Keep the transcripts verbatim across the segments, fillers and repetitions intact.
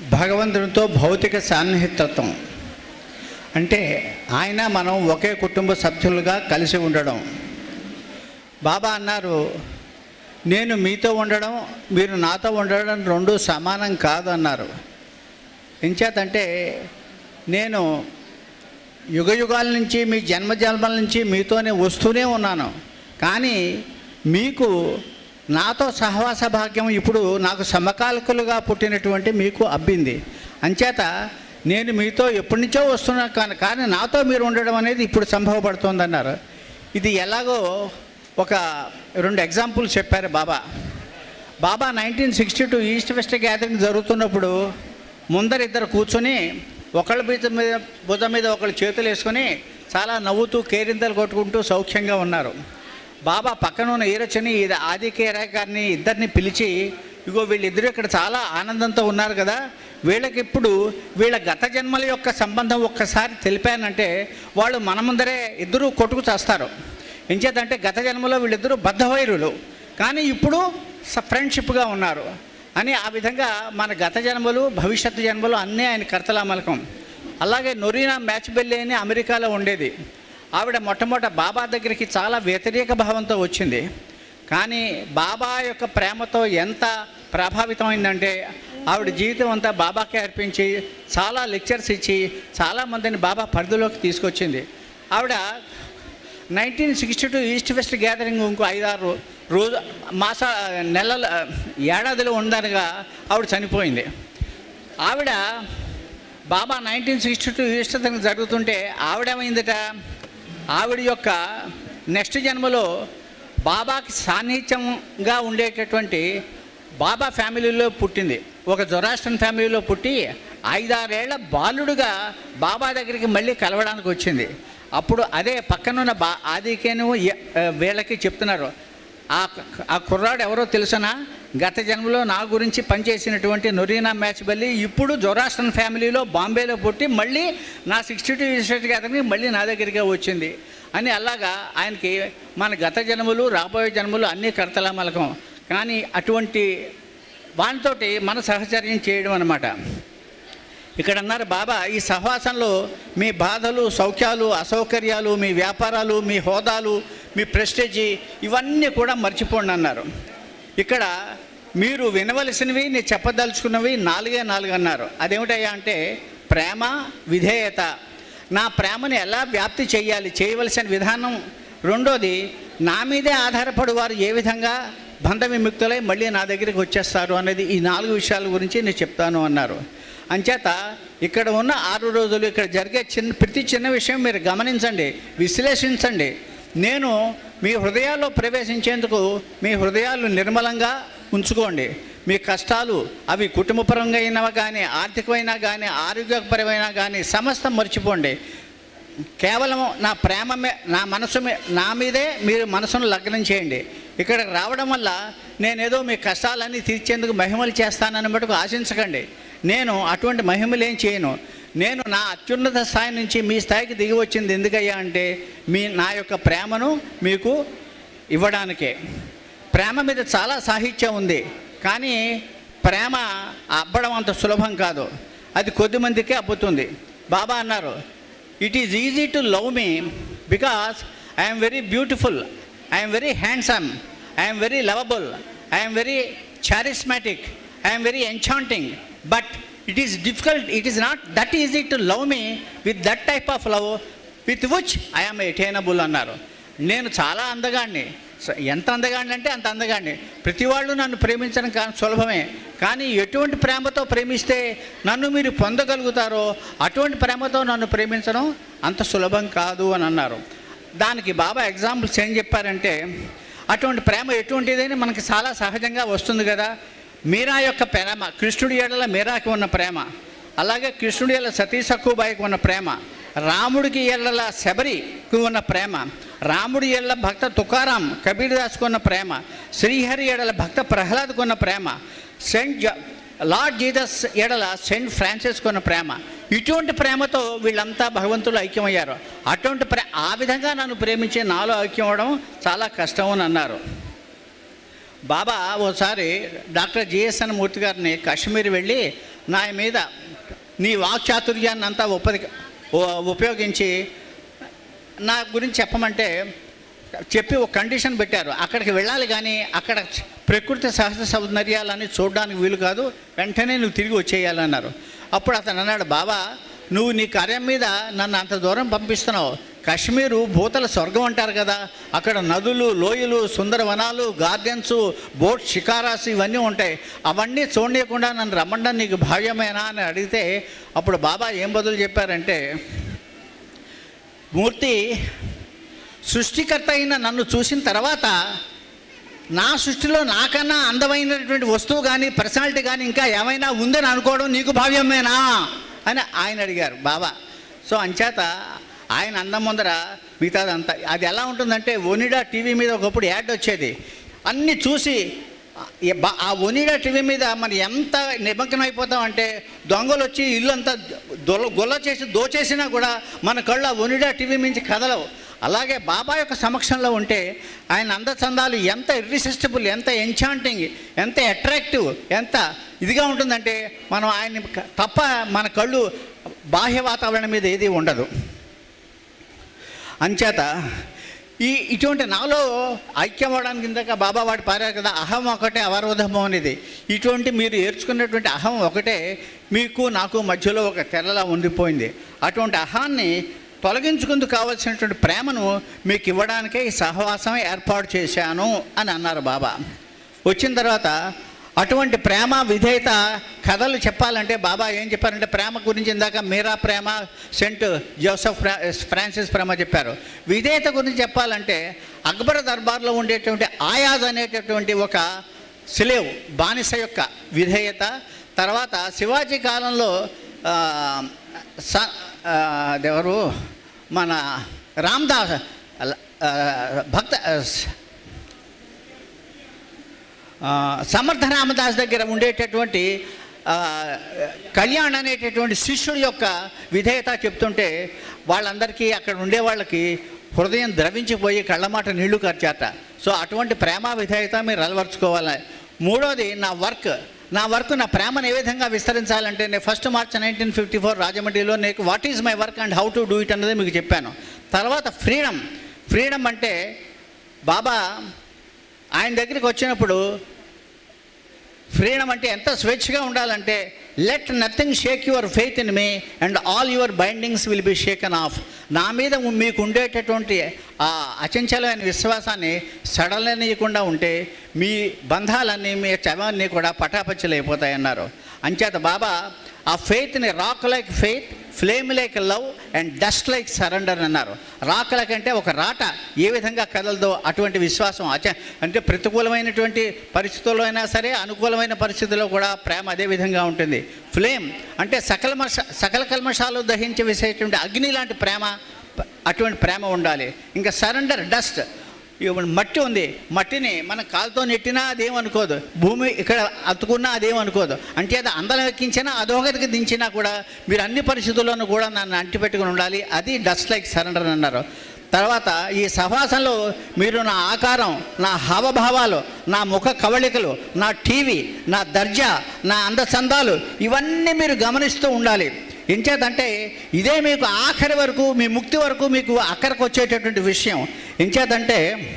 భగవంతునితో భౌతిక సాన్నిహిత్యత్వం అంటే ఆయన మనం ఒకే కుటుంబ సభ్యులుగా కలిసి ఉండడం. బాబా అన్నారు, నేను మీతో ఉండడం మీరు నాతో ఉండడం రెండు సమానం కాదు అన్నారు. ఎంచేతంటే నేను యుగ యుగాల నుంచి మీ జన్మ జన్మల నుంచి మీతోనే వస్తూనే ఉన్నాను, కానీ మీకు నాతో సహవాస భాగ్యం ఇప్పుడు నాకు సమకాలికులుగా పుట్టినటువంటి మీకు అబ్బింది. అంచేత నేను మీతో ఎప్పటి నుంచో వస్తున్నా కానీ కానీ నాతో మీరు ఉండడం అనేది ఇప్పుడు సంభవపడుతుంది అన్నారు. ఇది ఎలాగో ఒక రెండు ఎగ్జాంపుల్స్ చెప్పారు Baba. Baba nineteen sixty two East West gathering జరుగుతున్నప్పుడు ముందరిద్దరు కూర్చొని ఒకళ్ళ భుజం మీద భుజం మీద ఒకళ్ళు చేతులు వేసుకొని చాలా నవ్వుతూ కేరింతలు కొట్టుకుంటూ సౌఖ్యంగా ఉన్నారు. బాబా పక్కన ఉన్న ఈరచని ఆది కేరా గారిని ఇద్దరిని పిలిచి, ఇగో వీళ్ళిద్దరూ ఇక్కడ చాలా ఆనందంతో ఉన్నారు కదా, వీళ్ళకి ఇప్పుడు వీళ్ళ గత జన్మల యొక్క సంబంధం ఒక్కసారి తెలిపానంటే వాళ్ళు మన ముందరే ఇద్దరూ కొట్టుకు చేస్తారు. ఎంచేతంటే గత జన్మలో వీళ్ళిద్దరూ బద్ధవైరులు, కానీ ఇప్పుడు ఫ్రెండ్షిప్గా ఉన్నారు అని. ఆ విధంగా మన గత జన్మలు భవిష్యత్తు జన్మలు అన్నీ ఆయన కర్తలామలకం. అలాగే నొరీనా మ్యాచ్బెల్లి అని అమెరికాలో ఉండేది. ఆవిడ మొట్టమొదట బాబా దగ్గరికి చాలా వ్యతిరేక భావంతో వచ్చింది, కానీ బాబా యొక్క ప్రేమతో ఎంత ప్రభావితమైందంటే ఆవిడ జీవితం అంతా బాబాకే అర్పించి చాలా లెక్చర్స్ ఇచ్చి చాలామందిని బాబా పరిధిలోకి తీసుకొచ్చింది. ఆవిడ nineteen sixty two East West gathering ఇంకో ఐదారు రోజు మాస నెలల ఏడాదిలో ఉండగా ఆవిడ చనిపోయింది. ఆవిడ Baba nineteen sixty two East జరుగుతుంటే ఆవిడేమైందట, ఆవిడ యొక్క నెక్స్ట్ జన్మలో బాబాకి సాన్నిహిత్యంగా ఉండేటటువంటి బాబా ఫ్యామిలీలో పుట్టింది. ఒక జొరాస్ట్రియన్ ఫ్యామిలీలో పుట్టి ఐదారేళ్ల బాలుడుగా బాబా దగ్గరికి మళ్ళీ కలవడానికి వచ్చింది. అప్పుడు అదే పక్కనున్న బా ఆదికేను వీళ్ళకి చెప్తున్నారు, ఆ ఆ కుర్రాడు ఎవరో తెలుసనా, గత జన్మలో నా గురించి పనిచేసినటువంటి నొరీనా మ్యాచ్బెల్లి ఇప్పుడు జొరాస్ట్రియన్ ఫ్యామిలీలో బాంబేలో పుట్టి మళ్ళీ నా సిక్స్టీ టూ ఇయర్స్ గ్యాదరింగ్ మళ్ళీ నా దగ్గరికే వచ్చింది అని. అలాగా ఆయనకి మన గత జన్మలు రాబోయే జన్మలు అన్నీ కర్తలామలకం, కానీ అటువంటి వానితోటి మన సహచర్యం చేయడం అన్నమాట. ఇక్కడ అన్నారు బాబా, ఈ సహవాసంలో మీ బాధలు సౌఖ్యాలు అసౌకర్యాలు మీ వ్యాపారాలు మీ హోదాలు మీ ప్రెస్టేజీ ఇవన్నీ కూడా మర్చిపోండి అన్నారు. ఇక్కడ మీరు వినవలసినవి నేను చెప్పదలుచుకున్నవి నాలుగే నాలుగు అన్నారు. అదేమిటయ్యా అంటే ప్రేమ విధేయత. నా ప్రేమను ఎలా వ్యాప్తి చేయాలి, చేయవలసిన విధానం. రెండోది, నా మీదే ఆధారపడి వారు ఏ విధంగా బంధ విముక్తులై మళ్ళీ నా దగ్గరికి వచ్చేస్తారు అనేది. ఈ నాలుగు విషయాల గురించి నేను చెప్తాను అన్నారు. అంచేత ఇక్కడ ఉన్న ఆరు రోజులు ఇక్కడ జరిగే చిన్న ప్రతి చిన్న విషయం మీరు గమనించండి, విశ్లేషించండి. నేను మీ హృదయాల్లో ప్రవేశించేందుకు మీ హృదయాలు నిర్మలంగా ఉంచుకోండి. మీ కష్టాలు అవి కుటుంబపరంగా అయినవి కానీ ఆర్థికమైనా కానీ ఆరోగ్యపరమైనా కానీ సమస్తం మర్చిపోండి. కేవలం నా ప్రేమ మే నా మనసు మే నా మీదే మీరు మనసును లగ్నం చేయండి. ఇక్కడికి రావడం వల్ల నేనేదో మీ కష్టాలన్నీ తీర్చేందుకు మహిమలు చేస్తానని మటుకు ఆశించకండి. నేను అటువంటి మహిమలు ఏం చేయను. నేను నా అత్యున్నత స్థాయి నుంచి మీ స్థాయికి దిగి వచ్చింది ఎందుకయ్యా అంటే మీ నా యొక్క ప్రేమను మీకు ఇవ్వడానికే. ప్రేమ మీద చాలా సాహిత్యం ఉంది, కానీ ప్రేమ అబ్బడం అంత సులభం కాదు, అది కొద్దిమందికే అబ్బుతుంది. బాబా అన్నారు, it is easy to love me because I'm very beautiful, I'm very handsome, I'm very lovable, I'm very charismatic, I'm very enchanting. But it is difficult, it is not that easy to love me with that type of love with which I am attainable అన్నారు. నేను చాలా అందగాడిని, ఎంత అందగాడిని అంటే అంత అందగాడిని. ప్రతి వాళ్ళు నన్ను ప్రేమించడం కానీ సులభమే, కానీ ఎటువంటి ప్రేమతో ప్రేమిస్తే నన్ను మీరు పొందగలుగుతారో అటువంటి ప్రేమతో నన్ను ప్రేమించడం అంత సులభం కాదు అని అన్నారు. దానికి బాబా ఎగ్జాంపుల్స్ ఏం చెప్పారంటే, అటువంటి ప్రేమ ఎటువంటిదని మనకి చాలా సహజంగా వస్తుంది కదా. మీరా యొక్క ప్రేమ, కృష్ణుడి ఏడల మీరాకి ఉన్న ప్రేమ, అలాగే కృష్ణుడి ఏళ్ళ సతీ సక్కుబాయికి ఉన్న ప్రేమ, రాముడికి ఏళ్ళ శబరికి ఉన్న ప్రేమ, రాముడి ఏళ్ళ భక్త తుకారాం కబీర్ దాస్కు ఉన్న ప్రేమ, శ్రీహరి ఏడల భక్త ప్రహ్లాద్కు ఉన్న ప్రేమ, సెయింట్ లార్డ్ జీసస్ ఏడల సెయింట్ ఫ్రాన్సిస్కు ఉన్న ప్రేమ. ఇటువంటి ప్రేమతో వీళ్ళంతా భగవంతులు ఐక్యమయ్యారు. అటువంటి ప్రే ఆ విధంగా నన్ను ప్రేమించే నాలో ఐక్యం అవ్వడం చాలా కష్టం అని అన్నారు. బాబా ఓసారి డాక్టర్ జిఎస్ఎన్ మూర్తి గారిని కాశ్మీర్ వెళ్ళి నా మీద నీ వాక్చాతుర్యాన్ని అంతా ఉప ఉపయోగించి నా గురించి చెప్పమంటే చెప్పి ఒక కండిషన్ పెట్టారు. అక్కడికి వెళ్ళాలి కానీ అక్కడ ప్రకృతి సహజ సౌందర్యాలని చూడడానికి వీలు కాదు, వెంటనే నువ్వు తిరిగి వచ్చేయాలన్నారు. అప్పుడు అతను అన్నాడు, బాబా నువ్వు నీ కార్యం మీద నన్ను అంత దూరం పంపిస్తున్నావు, కాశ్మీరు భూతల స్వర్గం అంటారు కదా, అక్కడ నదులు, లోయలు, సుందరవనాలు, గార్డెన్స్, బోట్ షికారాస్ ఇవన్నీ ఉంటాయి, అవన్నీ చూడలేకుండా నన్ను రమ్మండం నీకు భావ్యమేనా అని అడిగితే అప్పుడు బాబా ఏం బదులు చెప్పారంటే, మూర్తి సృష్టికర్త అయిన నన్ను చూసిన తర్వాత నా సృష్టిలో నాకన్నా అందమైనటువంటి వస్తువు కానీ పర్సనాలిటీ కానీ ఇంకా ఏమైనా ఉందని అనుకోవడం నీకు భావ్యమేనా అని ఆయన అడిగారు బాబా. సో అంచేత ఆయన అందం ముందర మిగతాదంతా అది ఎలా ఉంటుందంటే, ఒనిడా టీవీ మీద ఒకప్పుడు యాడ్ వచ్చేది, అన్నీ చూసి ఆ ఒనిడా టీవీ మీద మనం ఎంత నిమగ్నం అయిపోతాం అంటే దొంగలు వచ్చి ఇల్లు అంతా దొల గొల్ల చేసి దోచేసినా కూడా మన కళ్ళు ఆ ఒనిడా టీవీ మించి కదలవు. అలాగే బాబా యొక్క సమక్షంలో ఉంటే ఆయన అందచందాలు ఎంత ఇర్రిసిస్టబుల్, ఎంత ఎంచాంటింగ్, ఎంత అట్రాక్టివ్, ఎంత ఇదిగా ఉంటుందంటే మనం ఆయన్ని తప్ప మన కళ్ళు బాహ్య వాతావరణం మీద ఏది ఉండదు. అంచేత ఈ ఇటువంటి నాలో ఐక్యం అవడానికి ఇందాక బాబా వాడు పారారు కదా, అహం ఒకటే అవరోధము అనేది. ఇటువంటి మీరు ఏర్చుకున్నటువంటి అహం ఒకటే మీకు నాకు మధ్యలో ఒక తెరలా ఉండిపోయింది. అటువంటి అహాన్ని తొలగించుకుందుకు కావాల్సినటువంటి ప్రేమను మీకు ఇవ్వడానికే ఈ సహవాసం ఏర్పాటు చేశాను అని అన్నారు బాబా. వచ్చిన తర్వాత అటువంటి ప్రేమ విధేయత కథలు చెప్పాలంటే బాబా ఏం చెప్పారంటే, ప్రేమ గురించి ఇందాక మీరా ప్రేమ, సెంట్ జోసెఫ్ ఫ్రాన్సిస్ ప్రేమ చెప్పారు. విధేయత గురించి చెప్పాలంటే అక్బర్ దర్బార్లో ఉండేటువంటి ఆయాజ్ అనేటటువంటి ఒక స్లేవ్ బానిస యొక్క విధేయత, తర్వాత శివాజీ కాలంలో స ఎవరు మన రామ్దాస్ భక్త సమర్థ రామదాస్ దగ్గర ఉండేటటువంటి కళ్యాణ్ అనేటటువంటి శిష్యుడి యొక్క విధేయత చెప్తుంటే వాళ్ళందరికీ అక్కడ ఉండే వాళ్ళకి హృదయం ద్రవించిపోయి కళ్ళమాట నీళ్లు ఖర్చాట. సో అటువంటి ప్రేమ విధేయత మీరు అలవర్చుకోవాలి. మూడోది నా వర్క్ నా వర్క్ నా ప్రేమను ఏ విధంగా విస్తరించాలంటే, నేను first March nineteen fifty four రాజమండ్రిలో నీకు what is my work and how to do it అన్నది మీకు చెప్పాను. తర్వాత ఫ్రీడమ్ ఫ్రీడమ్ అంటే బాబా ఆయన దగ్గరికి వచ్చినప్పుడు ఫ్రీడమ్ అంటే ఎంత స్వేచ్ఛగా ఉండాలంటే, let nothing shake your faith in me and all your bindings will be shaken off. నా మీద మీకు ఉండేటటువంటి ఆ అచంచలమైన విశ్వాసాన్ని సడలనీయకుండా ఉంటే మీ బంధాలన్నీ మీ చవాన్ని కూడా పటాపంచలైపోతాయన్నారు. అంచేత బాబా ఆ ఫెయిత్ని rock like faith, flame like love and dust like surrender అన్నారు. రాక్ లైక్ అంటే ఒక రాట ఏ విధంగా కదలదో అటువంటి విశ్వాసం. అచ అంటే ప్రతికూలమైనటువంటి పరిస్థితుల్లో అయినా సరే అనుకూలమైన పరిస్థితుల్లో కూడా ప్రేమ అదే విధంగా ఉంటుంది. ఫ్లేమ్ అంటే సకల సకల కల్మషాలు దహించి వేసేటువంటి అగ్ని లాంటి ప్రేమ, అటువంటి ప్రేమ ఉండాలి. ఇంకా సరెండర్ డస్ట్, మట్టి ఉంది, మట్టిని మనం కాలుతో నెట్టినా అదేమనుకోదు, భూమి ఇక్కడ అతుకున్నా అదేమనుకోదు. అంటే అది అందరం ఎక్కించినా అధోగతికి దించినా కూడా మీరు అన్ని పరిస్థితుల్లోనూ కూడా నన్ను అంటిపెట్టుకుని ఉండాలి, అది డస్ట్ లైక్ సరెండర్ అన్నారు. తర్వాత ఈ సహవాసంలో మీరు నా ఆకారం, నా హావభావాలు, నా ముఖ కవళికలు, నా టీవీ, నా దర్జా, నా అందచందాలు ఇవన్నీ మీరు గమనిస్తూ ఉండాలి. ఎంచేతంటే ఇదే మీకు ఆఖరి వరకు మీ ముక్తి వరకు మీకు అక్కడికి వచ్చేటటువంటి విషయం. ఎంచేతంటే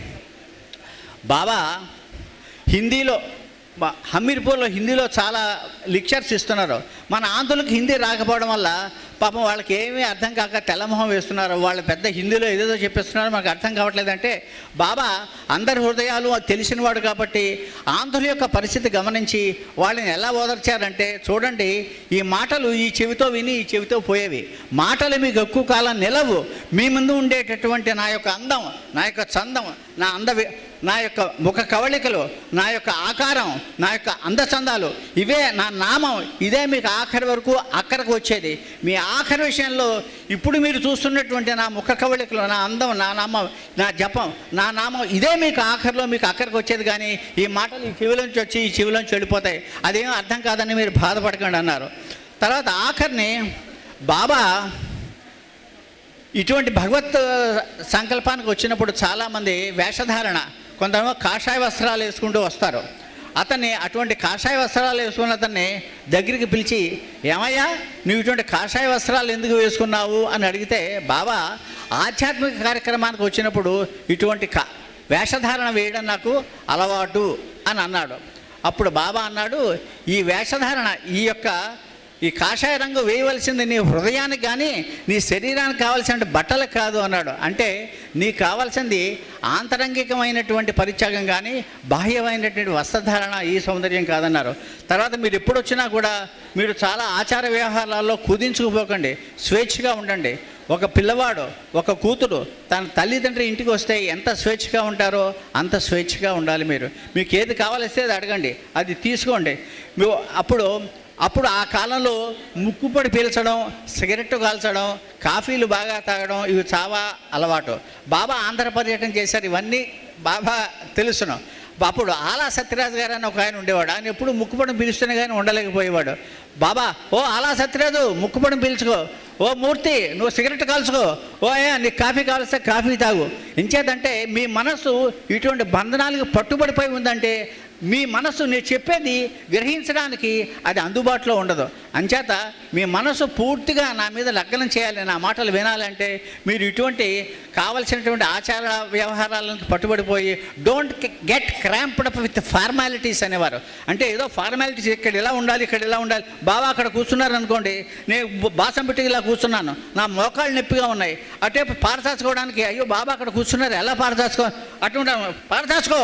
బాబా హిందీలో హమీర్పూర్లో హిందీలో చాలా లెక్చర్స్ ఇస్తున్నారు. మన ఆంధ్రులకు హిందీ రాకపోవడం వల్ల పాపం వాళ్ళకి ఏమీ అర్థం కాక తెల్లమొహం వేస్తున్నారు. వాళ్ళు పెద్ద హిందీలో ఏదేదో చెప్పేస్తున్నారు, మనకు అర్థం కావట్లేదంటే బాబా అందరి హృదయాలు తెలిసినవాడు కాబట్టి ఆంధ్రుల యొక్క పరిస్థితి గమనించి వాళ్ళని ఎలా ఓదార్చారంటే, చూడండి ఈ మాటలు ఈ చెవితో విని ఈ చెవితో పోయేవి, మాటలు మీకు ఎక్కువ కాలం నిలవు, మీ ముందు ఉండేటటువంటి నా యొక్క అందం, నా యొక్క చందం, నా అంద నా యొక్క ముఖ కవళికలు, నా యొక్క ఆకారం, నా యొక్క అందచందాలు, ఇవే నా నామం, ఇదే మీకు ఆఖరి వరకు అక్కడికి వచ్చేది. మీ ఆఖరి విషయంలో ఇప్పుడు మీరు చూస్తున్నటువంటి నా ముఖ కవళికలు, నా అందం, నా నామం, నా జపం, నా నామం, ఇదే మీకు ఆఖరిలో మీకు అక్కడికి వచ్చేది. కానీ ఈ మాటలు ఈ చెవిలోంచి వచ్చి ఈ చెవిలోంచి వెళ్ళిపోతాయి, అదేం అర్థం కాదని మీరు బాధపడకండి అన్నారు. తర్వాత ఆఖరిని బాబా ఇటువంటి భగవత్ సంకల్పానికి వచ్చినప్పుడు చాలామంది వేషధారణ, కొంతమంది కాషాయ వస్త్రాలు వేసుకుంటూ వస్తారు. అతన్ని అటువంటి కాషాయ వస్త్రాలు వేసుకున్న అతన్ని దగ్గరికి పిలిచి, ఏమయ్యా నువ్వు ఇటువంటి కాషాయ వస్త్రాలు ఎందుకు వేసుకున్నావు అని అడిగితే, బాబా ఆధ్యాత్మిక కార్యక్రమానికి వచ్చినప్పుడు ఇటువంటి కా వేషధారణ వేయడం నాకు అలవాటు అని అన్నాడు. అప్పుడు బాబా అన్నాడు, ఈ వేషధారణ, ఈ యొక్క ఈ కాషాయ రంగు వేయవలసింది నీ హృదయానికి కానీ నీ శరీరానికి కావాల్సిన బట్టలకు కాదు అన్నాడు. అంటే నీకు కావాల్సింది ఆంతరంగికమైనటువంటి పరిత్యాగం కానీ బాహ్యమైనటువంటి వస్త్రధారణ, ఈ సౌందర్యం కాదన్నారు. తర్వాత మీరు ఎప్పుడు వచ్చినా కూడా మీరు చాలా ఆచార వ్యవహారాల్లో కుదించుకుపోకండి, స్వేచ్ఛగా ఉండండి. ఒక పిల్లవాడు, ఒక కూతురు తన తల్లిదండ్రి ఇంటికి వస్తే ఎంత స్వేచ్ఛగా ఉంటారో అంత స్వేచ్ఛగా ఉండాలి. మీరు మీకు ఏది కావాలిస్తే అది అడగండి, అది తీసుకోండి. మీరు అప్పుడు అప్పుడు ఆ కాలంలో ముక్కుపొడి పీల్చడం, సిగరెట్ కాల్చడం, కాఫీలు బాగా తాగడం ఇవి చాలా అలవాటు. బాబా ఆంధ్ర పర్యటన చేశారు, ఇవన్నీ బాబా తెలుసును. అప్పుడు ఆలా సత్యరాజు గారు అని ఒక ఆయన ఉండేవాడు. ఆయన ఎప్పుడు ముక్కుపొడిని పీలుస్తూనే కానీ ఉండలేకపోయేవాడు. బాబా, ఓ ఆలా సత్యరాజు ముక్కుపొడిని పీల్చుకో, ఓ మూర్తి నువ్వు సిగరెట్ కాల్చుకో, ఓ అయ్యా నీకు కాఫీ కావలిస్తే కాఫీ తాగు. ఎంచేతంటే మీ మనసు ఇటువంటి బంధనాలకు పట్టుబడిపోయి ఉందంటే మీ మనసు నేను చెప్పేది గ్రహించడానికి అది అందుబాటులో ఉండదు. అంచేత మీ మనసు పూర్తిగా నా మీద లగ్నం చేయాలి, నా మాటలు వినాలంటే మీరు ఇటువంటి కావలసినటువంటి ఆచార వ్యవహారాలకు పట్టుబడిపోయి don't get cramped up with formalities అనేవారు. అంటే ఏదో ఫార్మాలిటీస్, ఇక్కడ ఇలా ఉండాలి, ఇక్కడ ఇలా ఉండాలి. బాబా అక్కడ కూర్చున్నారు అనుకోండి, నేను బాసం పెట్టి ఇలా కూర్చున్నాను, నా మోకాళ్ళు నొప్పిగా ఉన్నాయి, అటే పారచాచుకోవడానికి అయ్యో బాబా అక్కడ కూర్చున్నారు ఎలా పారచాచుకో, అటు పారచాచుకో,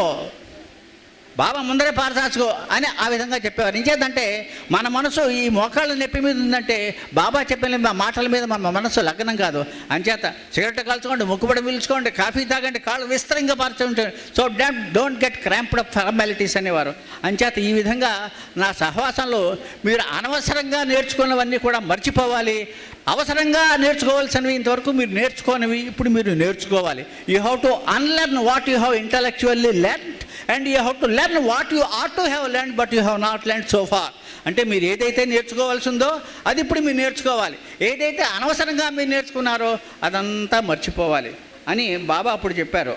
బాబా ముందరే పారచాచుకో అని ఆ విధంగా చెప్పేవారు. ఇంకేదంటే మన మనసు ఈ మోకాళ్ళ నొప్పి మీద ఉందంటే బాబా చెప్పిన మా మాటల మీద మన మనసు లగ్నం కాదు. అంచేత సిగరెట్ కాల్చుకోండి, ముక్కుబడి పీల్చుకోండి, కాఫీ తాగండి, కాళ్ళు విస్తరంగా పార్చుంటారు. So don't don't get cramped up formalities అనేవారు. అంచేత ఈ విధంగా నా సహవాసంలో మీరు అనవసరంగా నేర్చుకున్నవన్నీ కూడా మర్చిపోవాలి. అవసరంగా నేర్చుకోవాల్సినవి ఇంతవరకు మీరు నేర్చుకోనివి ఇప్పుడు మీరు నేర్చుకోవాలి. You have to unlearn what you have intellectually learn and you have to learn what you ought to have learn but you have not learn so far. అంటే మీరు ఏదైతే నేర్చుకోవాల్సి ఉందో అది ఇప్పుడు మీరు నేర్చుకోవాలి, ఏదైతే అనవసరంగా మీరు నేర్చుకున్నారో అదంతా మర్చిపోవాలి అని బాబా అప్పుడు చెప్పారు.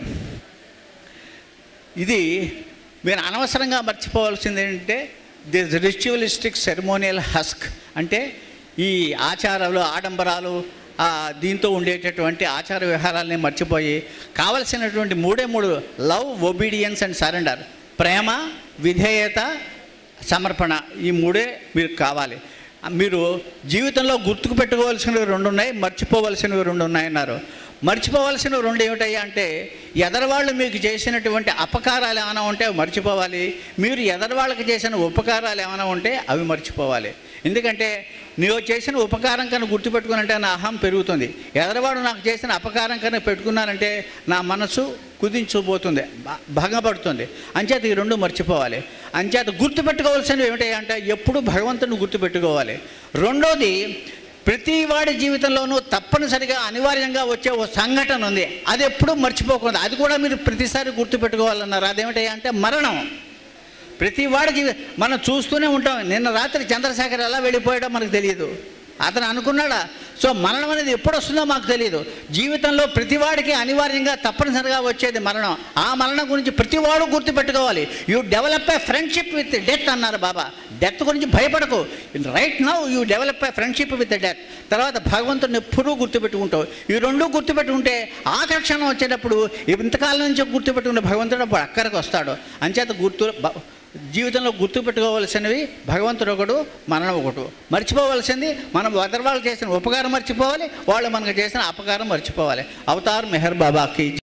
ఇది మీరు అనవసరంగా మర్చిపోవాల్సింది ఏంటంటే దిస్ రిచువలిస్టిక్ సెరమోనియల్ హస్క్, అంటే ఈ ఆచారాలు ఆడంబరాలు దీంతో ఉండేటటువంటి ఆచార వ్యవహారాలని మర్చిపోయి కావలసినటువంటి మూడే మూడు లవ్, ఒబీడియన్స్ అండ్ సరెండర్, ప్రేమ, విధేయత, సమర్పణ, ఈ మూడే మీకు కావాలి. మీరు జీవితంలో గుర్తుకు పెట్టుకోవాల్సినవి రెండు ఉన్నాయి, మర్చిపోవలసినవి రెండు ఉన్నాయన్నారు. మర్చిపోవలసిన రెండు ఏమిటయ్యా అంటే ఎదరవాళ్ళు మీకు చేసినటువంటి అపకారాలు ఏమైనా ఉంటే అవి మర్చిపోవాలి, మీరు ఎదరవాళ్ళకి చేసిన ఉపకారాలు ఏమైనా ఉంటే అవి మర్చిపోవాలి. ఎందుకంటే నువ్వు చేసిన ఉపకారం కన్నా గుర్తుపెట్టుకున్నంటే నా అహం పెరుగుతుంది, ఎదరవాడు నాకు చేసిన అపకారం కన్నా పెట్టుకున్నానంటే నా మనసు కుదించుపోతుంది, భంగపడుతుంది. అంచేత ఈ రెండు మర్చిపోవాలి. అంచేత గుర్తుపెట్టుకోవాల్సినవి ఏమిటయ్యా అంటే ఎప్పుడు భగవంతుని గుర్తుపెట్టుకోవాలి. రెండోది, ప్రతి వాడి జీవితంలోనూ తప్పనిసరిగా అనివార్యంగా వచ్చే ఓ సంఘటన ఉంది, అది ఎప్పుడూ మర్చిపోకూడదు, అది కూడా మీరు ప్రతిసారి గుర్తుపెట్టుకోవాలన్నారు. అదేమిటయ్యా అంటే మరణం. ప్రతి వాడి జీవి మనం చూస్తూనే ఉంటాం. నిన్న రాత్రి చంద్రశేఖర్ ఎలా వెళ్ళిపోయాడో మనకు తెలియదు, అతను అనుకున్నాడా? సో మరణం అనేది ఎప్పుడు వస్తుందో మాకు తెలియదు. జీవితంలో ప్రతివాడికి అనివార్యంగా తప్పనిసరిగా వచ్చేది మరణం. ఆ మరణం గురించి ప్రతివాడు గుర్తుపెట్టుకోవాలి. You develop a friendship with death అన్నారు బాబా. డెత్ గురించి భయపడకు, right now you develop a friendship with death. తర్వాత భగవంతుని ఎప్పుడూ గుర్తుపెట్టుకుంటావు. ఈ రెండు గుర్తుపెట్టుకుంటే ఆఖరి క్షణం వచ్చేటప్పుడు ఇంతకాలం నుంచి గుర్తుపెట్టుకునే భగవంతుడు అప్పుడు అక్కడికి వస్తాడు. అంచేత గుర్తు జీవితంలో గుర్తుపెట్టుకోవాల్సినవి భగవంతుడు ఒకడు, మరణం ఒకటి. మర్చిపోవలసింది మనం వదర్ వాళ్ళు చేసిన ఉపకారం మర్చిపోవాలి, వాళ్ళు మనకు చేసిన అపకారం మర్చిపోవాలి. అవతార్ మెహర్ బాబాకి.